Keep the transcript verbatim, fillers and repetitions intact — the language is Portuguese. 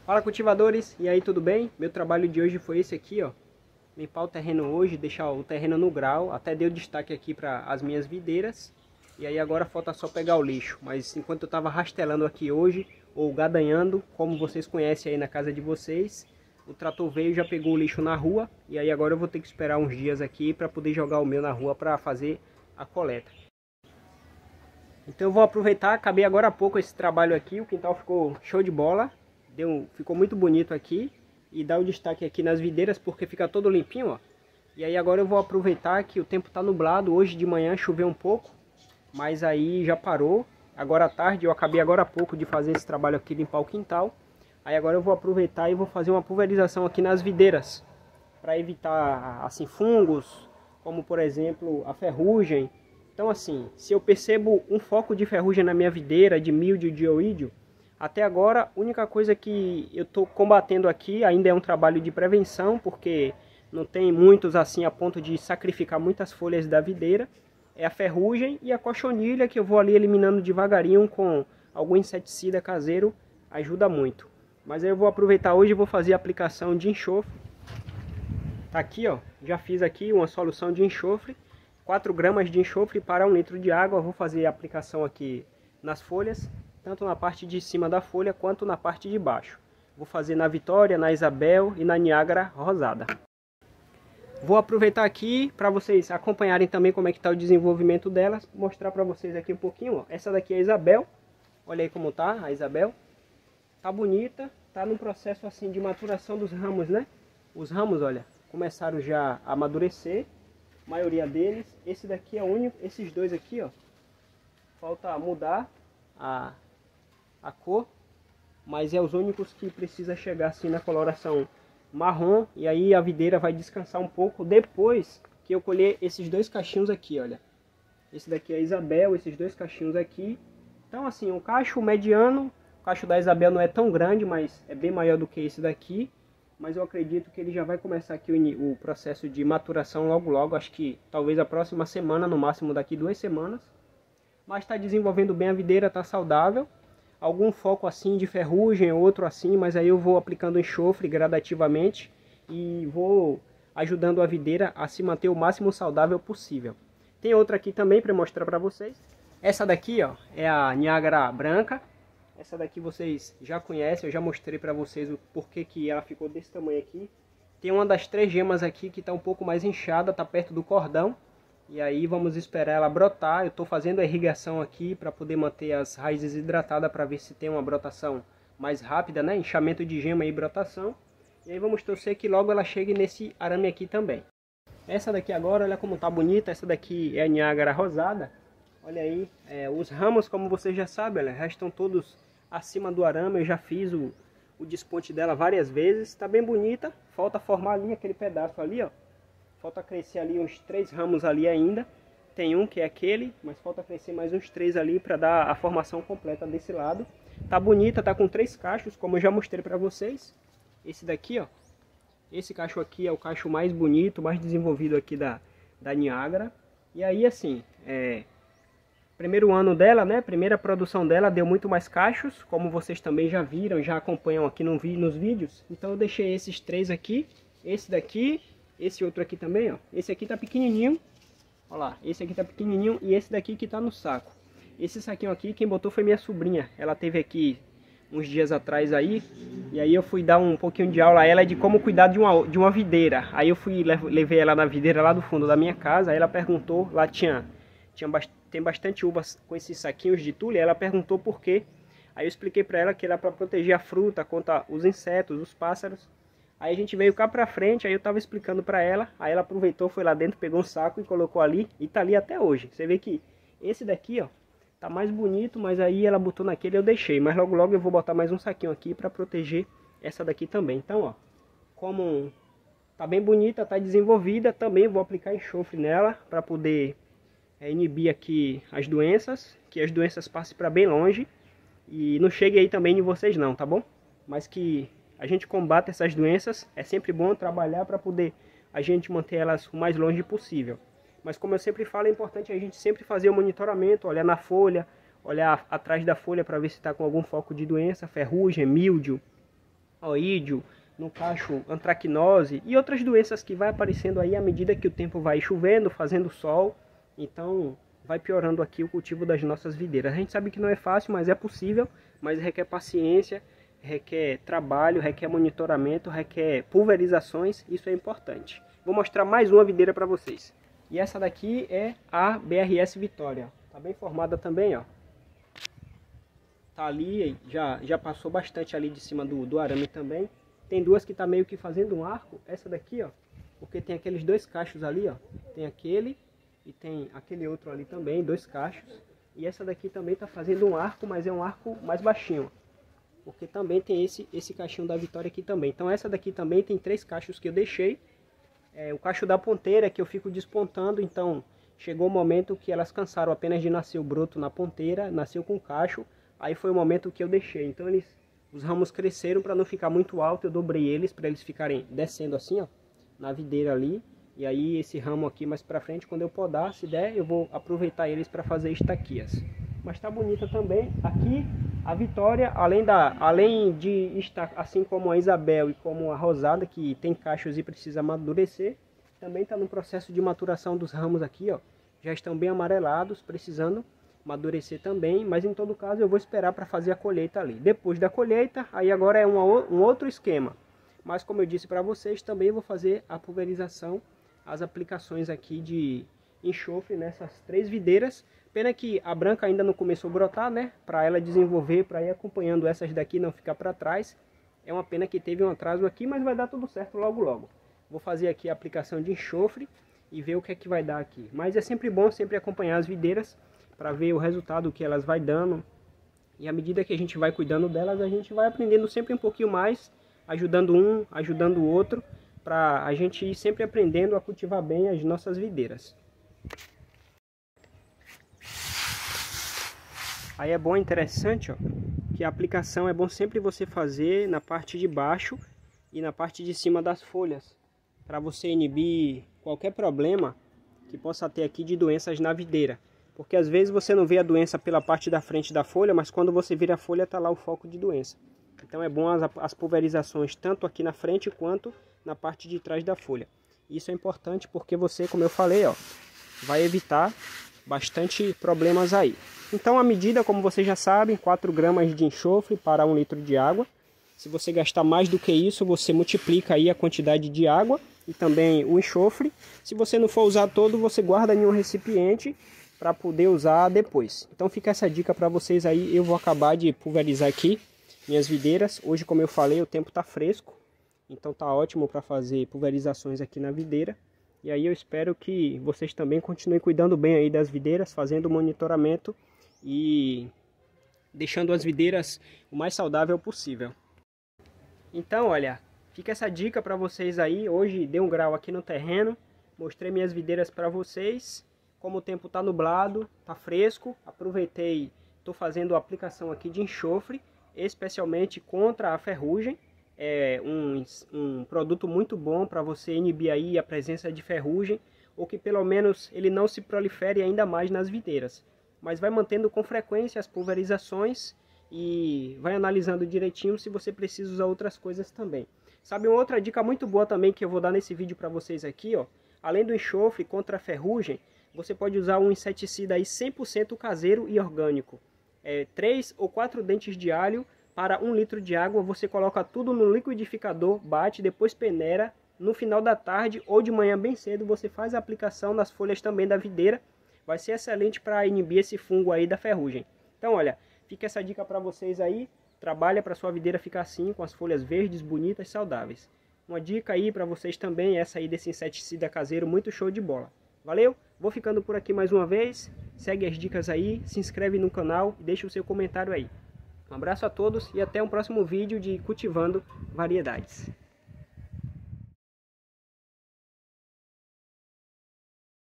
Fala, cultivadores, e aí, tudo bem? Meu trabalho de hoje foi esse aqui, ó. Limpar o terreno hoje, deixar o terreno no grau. Até deu destaque aqui para as minhas videiras. E aí agora falta só pegar o lixo. Mas enquanto eu estava rastelando aqui hoje, ou gadanhando, como vocês conhecem aí na casa de vocês, o trator veio e já pegou o lixo na rua. E aí agora eu vou ter que esperar uns dias aqui para poder jogar o meu na rua para fazer a coleta. Então eu vou aproveitar, acabei agora há pouco esse trabalho aqui. O quintal ficou show de bola. Deu, ficou muito bonito aqui. E dá o destaque aqui nas videiras porque fica todo limpinho, ó. E aí agora eu vou aproveitar que o tempo tá nublado. Hoje de manhã choveu um pouco, mas aí já parou. Agora à tarde, eu acabei agora há pouco de fazer esse trabalho aqui, limpar o quintal. Aí agora eu vou aproveitar e vou fazer uma pulverização aqui nas videiras, para evitar assim fungos, como por exemplo a ferrugem. Então assim, se eu percebo um foco de ferrugem na minha videira, de míldio, de oídio, até agora, a única coisa que eu estou combatendo aqui ainda é um trabalho de prevenção, porque não tem muitos assim a ponto de sacrificar muitas folhas da videira. É a ferrugem e a cochonilha, que eu vou ali eliminando devagarinho com algum inseticida caseiro, ajuda muito. Mas aí eu vou aproveitar hoje e vou fazer a aplicação de enxofre. Tá aqui, ó, já fiz aqui uma solução de enxofre, quatro gramas de enxofre para um litro de água. Eu vou fazer a aplicação aqui nas folhas, tanto na parte de cima da folha quanto na parte de baixo. Vou fazer na Vitória, na Isabel e na Niágara Rosada. Vou aproveitar aqui para vocês acompanharem também como é que está o desenvolvimento delas. Mostrar para vocês aqui um pouquinho, ó. Essa daqui é a Isabel. Olha aí como tá a Isabel. Tá bonita, tá no processo assim de maturação dos ramos, né? Os ramos, olha, começaram já a amadurecer, a maioria deles. Esse daqui é o único, esses dois aqui, ó, falta mudar a a cor, mas é os únicos que precisa chegar assim na coloração marrom. E aí a videira vai descansar um pouco depois que eu colher esses dois cachinhos aqui, olha. Esse daqui é a Isabel, esses dois cachinhos aqui. Então assim, um cacho mediano. O cacho da Isabel não é tão grande, mas é bem maior do que esse daqui. Mas eu acredito que ele já vai começar aqui o, o processo de maturação logo logo. Acho que talvez a próxima semana, no máximo daqui duas semanas. Mas está desenvolvendo bem a videira, está saudável. Algum foco assim de ferrugem, outro assim, mas aí eu vou aplicando enxofre gradativamente e vou ajudando a videira a se manter o máximo saudável possível. Tem outra aqui também para mostrar para vocês. Essa daqui, ó, é a Niágara branca. Essa daqui vocês já conhecem, eu já mostrei para vocês o porquê que ela ficou desse tamanho aqui. Tem uma das três gemas aqui que está um pouco mais inchada, está perto do cordão. E aí vamos esperar ela brotar. Eu estou fazendo a irrigação aqui para poder manter as raízes hidratadas, para ver se tem uma brotação mais rápida, né? Inchamento de gema e brotação. E aí vamos torcer que logo ela chegue nesse arame aqui também. Essa daqui agora, olha como tá bonita. Essa daqui é a Niágara Rosada. Olha aí, é, os ramos, como vocês já sabem, olha, já estão todos acima do arame. Eu já fiz o, o desponte dela várias vezes. Está bem bonita. Falta formar ali aquele pedaço ali, ó. Falta crescer ali uns três ramos ali ainda. Tem um que é aquele, mas falta crescer mais uns três ali para dar a formação completa desse lado. Tá bonita, tá com três cachos, como eu já mostrei para vocês. Esse daqui, ó. Esse cacho aqui é o cacho mais bonito, mais desenvolvido aqui da, da Niágara. E aí, assim, é... primeiro ano dela, né? Primeira produção dela deu muito mais cachos, como vocês também já viram, já acompanham aqui no, nos vídeos. Então eu deixei esses três aqui. Esse daqui... Esse outro aqui também, ó. Esse aqui tá pequenininho. Olha lá, esse aqui tá pequenininho e esse daqui que tá no saco. Esse saquinho aqui, quem botou foi minha sobrinha. Ela teve aqui uns dias atrás aí. E aí eu fui dar um pouquinho de aula a ela de como cuidar de uma, de uma videira. Aí eu fui, levei ela na videira lá do fundo da minha casa. Aí ela perguntou, lá tinha, tinha tem bastante uvas com esses saquinhos de tule. Aí ela perguntou por quê. Aí eu expliquei pra ela que era pra proteger a fruta contra os insetos, os pássaros. Aí a gente veio cá pra frente, aí eu tava explicando pra ela, aí ela aproveitou, foi lá dentro, pegou um saco e colocou ali, e tá ali até hoje. Você vê que esse daqui, ó, tá mais bonito, mas aí ela botou naquele e eu deixei. Mas logo logo eu vou botar mais um saquinho aqui pra proteger essa daqui também. Então, ó, como tá bem bonita, tá desenvolvida, também vou aplicar enxofre nela pra poder é, inibir aqui as doenças, que as doenças passem pra bem longe. E não chegue aí também em vocês não, tá bom? Mas que a gente combate essas doenças, é sempre bom trabalhar para poder a gente manter elas o mais longe possível. Mas como eu sempre falo, é importante a gente sempre fazer o monitoramento, olhar na folha, olhar atrás da folha para ver se está com algum foco de doença, ferrugem, míldio. oídio, no cacho antracnose e outras doenças que vai aparecendo aí à medida que o tempo vai chovendo, fazendo sol. Então vai piorando aqui o cultivo das nossas videiras. A gente sabe que não é fácil, mas é possível, mas requer paciência, requer trabalho, requer monitoramento, requer pulverizações, isso é importante. Vou mostrar mais uma videira para vocês. E essa daqui é a B R S Vitória. Tá bem formada também, ó. Tá ali, já, já passou bastante ali de cima do, do arame também. Tem duas que tá meio que fazendo um arco. Essa daqui, ó, porque tem aqueles dois cachos ali, ó. Tem aquele e tem aquele outro ali também, dois cachos. E essa daqui também tá fazendo um arco, mas é um arco mais baixinho, porque também tem esse, esse cachinho da Vitória aqui também. Então essa daqui também tem três cachos que eu deixei. É, o cacho da ponteira que eu fico despontando, então chegou o momento que elas cansaram apenas de nascer o broto na ponteira, nasceu com cacho, aí foi o momento que eu deixei. Então eles, os ramos cresceram para não ficar muito alto, eu dobrei eles para eles ficarem descendo assim, ó, na videira ali. E aí esse ramo aqui mais para frente, quando eu podar, se der, eu vou aproveitar eles para fazer estaquias. Mas tá bonita também. Aqui a Vitória, além, da, além de estar assim como a Isabel e como a Rosada, que tem cachos e precisa amadurecer, também está no processo de maturação dos ramos aqui, ó. Já estão bem amarelados, precisando amadurecer também, mas em todo caso eu vou esperar para fazer a colheita ali. Depois da colheita, aí agora é uma, um outro esquema. Mas como eu disse para vocês, também vou fazer a pulverização, as aplicações aqui de enxofre nessas três videiras. Pena que a branca ainda não começou a brotar, né? Para ela desenvolver, para ir acompanhando essas daqui, não ficar para trás. É uma pena que teve um atraso aqui, mas vai dar tudo certo logo logo. Vou fazer aqui a aplicação de enxofre e ver o que é que vai dar aqui. Mas é sempre bom sempre acompanhar as videiras para ver o resultado que elas vai dando. E à medida que a gente vai cuidando delas, a gente vai aprendendo sempre um pouquinho mais, ajudando um, ajudando o outro, para a gente ir sempre aprendendo a cultivar bem as nossas videiras. Aí é bom, interessante, ó, que a aplicação é bom sempre você fazer na parte de baixo e na parte de cima das folhas, para você inibir qualquer problema que possa ter aqui de doenças na videira. Porque às vezes você não vê a doença pela parte da frente da folha, mas quando você vira a folha tá lá o foco de doença. Então é bom as, as pulverizações tanto aqui na frente quanto na parte de trás da folha. Isso é importante porque você, como eu falei, ó, vai evitar bastante problemas aí. Então a medida, como vocês já sabem, quatro gramas de enxofre para um litro de água. Se você gastar mais do que isso, você multiplica aí a quantidade de água e também o enxofre. Se você não for usar todo, você guarda em um recipiente para poder usar depois. Então fica essa dica para vocês aí. Eu vou acabar de pulverizar aqui minhas videiras. Hoje, como eu falei, o tempo está fresco, então tá ótimo para fazer pulverizações aqui na videira. E aí eu espero que vocês também continuem cuidando bem aí das videiras, fazendo monitoramento e deixando as videiras o mais saudável possível. Então, olha, fica essa dica para vocês aí. Hoje dei um grau aqui no terreno, mostrei minhas videiras para vocês. Como o tempo tá nublado, tá fresco, aproveitei, tô fazendo a aplicação aqui de enxofre, especialmente contra a ferrugem. É um, um produto muito bom para você inibir aí a presença de ferrugem, ou que pelo menos ele não se prolifere ainda mais nas videiras. Mas vai mantendo com frequência as pulverizações e vai analisando direitinho se você precisa usar outras coisas também. Sabe uma outra dica muito boa também que eu vou dar nesse vídeo para vocês aqui, ó? Além do enxofre contra a ferrugem, você pode usar um inseticida aí cem por cento caseiro e orgânico. É, três ou quatro dentes de alho para um litro de água, você coloca tudo no liquidificador, bate, depois peneira. No final da tarde ou de manhã bem cedo você faz a aplicação nas folhas também da videira. Vai ser excelente para inibir esse fungo aí da ferrugem. Então olha, fica essa dica para vocês aí. Trabalha para sua videira ficar assim, com as folhas verdes, bonitas, saudáveis. Uma dica aí para vocês também, essa aí desse inseticida caseiro, muito show de bola. Valeu? Vou ficando por aqui mais uma vez. Segue as dicas aí, se inscreve no canal e deixa o seu comentário aí. Um abraço a todos e até um próximo vídeo de Cultivando Variedades.